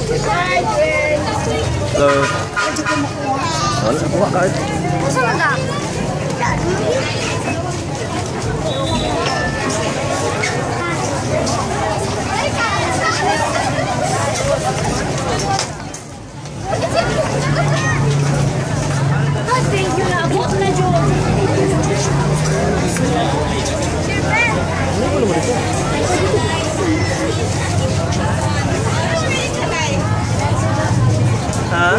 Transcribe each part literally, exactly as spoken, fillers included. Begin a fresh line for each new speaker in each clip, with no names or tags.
Hello. Wala, buka kahit.
Masa lang ka? Thank you na. Buka na dyan.
Ano ko naman ito? Ha?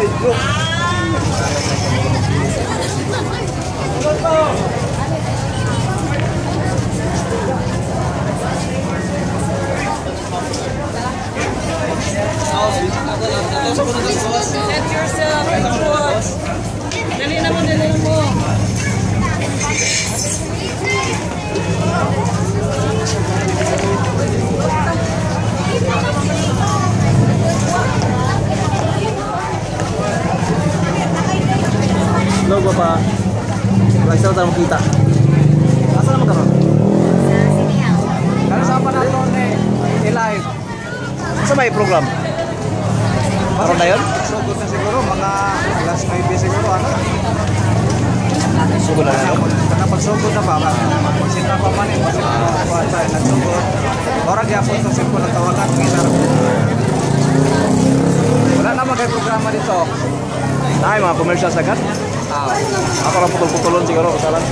Set yourself. Dali na mo, dali mo.
Hello, Papa. Lagi sa tayo makita. Asa naman ka ron?
Sa Siniang.
Kaya saan pa natin eh, i-live?
Sa may program? Karon na yun?
Sugod na siguro, mga alas nine siguro, ano?
Sugod na yun?
Kaya pagsugod na ba, magsita pa man eh, magsita pa pa tayo, nagsugod. Orag yapon sa simple na tawagan, kita. Wala naman kayo programa dito.
Ay, mga commercial sagad?
Ah,
Ako lang putol-putulon siguro, kasalan.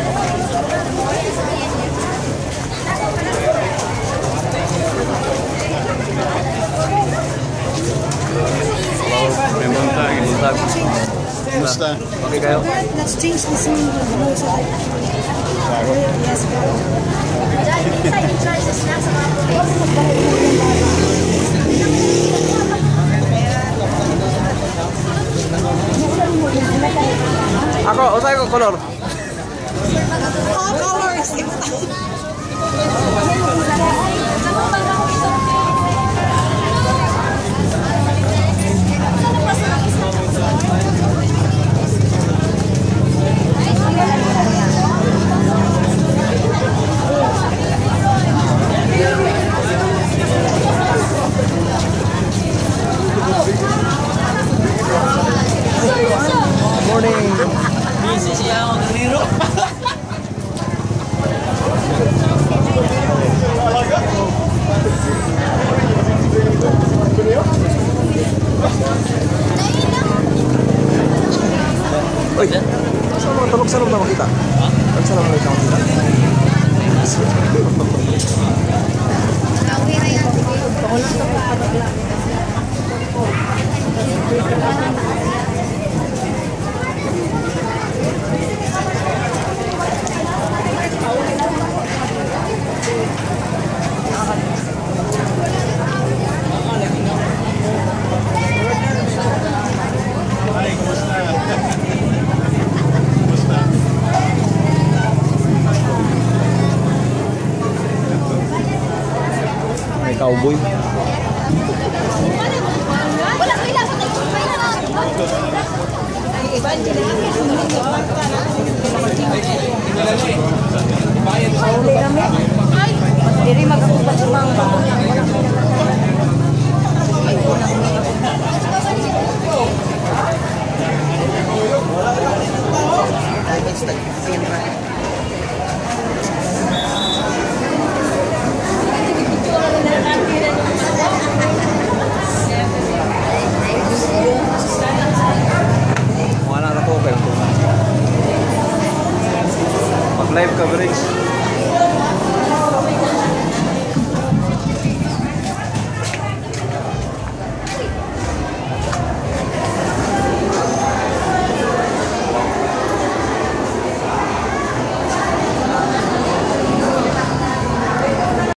May buntag, may buntag.
Kumusta?
Okay kayo?
Let's change the scene with the rules. Yes, bro. Dahil inside in charge the snacks of
Ako, usay ko color.
all colors.
Morning. Uy, saan mga tulog sa loob na makita? Saan sa loob na makita? May cowboy.
Wala ko ilang. Diri magkupat sa mga